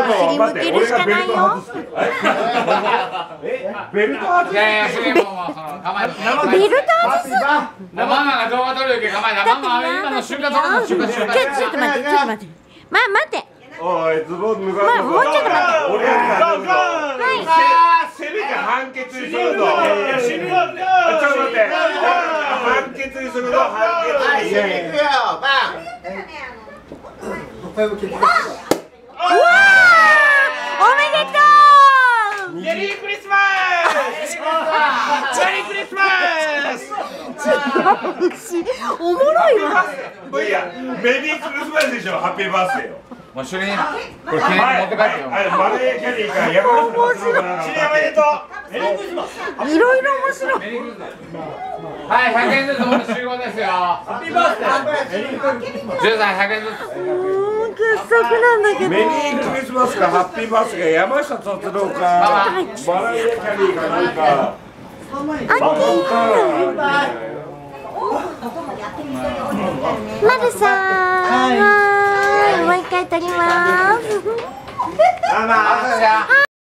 尻向けるしかないよ。 ベルト外す。いやいや、それもうその構え。 ベルト外す。 ママが動画撮るけ構えだ。ママ今の瞬間撮るの瞬間。 ちょっと待って、ちょっと待って。待って。 おい、ズボン脱がんの。 もうちょっと待って。 俺が脱ぐぞ。 はい。 せめて判決にするぞ。ちょっと待って。判決にするぞ。判決に。 行くよ。バン。 うわー、おめでとう。 メリークリスマス。メリークリスマス。 おもろいわ。 もういいや、メリークリスマスでしょ。ハッピーバースデーよ。 もう一緒にこれ記念に持って帰ってよ。 マレーキャリーから山本面白い。おめでとう。メリークリスマス。 いろいろ面白い。 はい、100円ずつもう集合ですよ。ハッピーバースデー。13、100円ずつ。 傑作なんだけど。 メリークリスマスかハッピーバースデーが山下達郎かマライアキャリーかなんか。 まるさん、もう一回撮ります。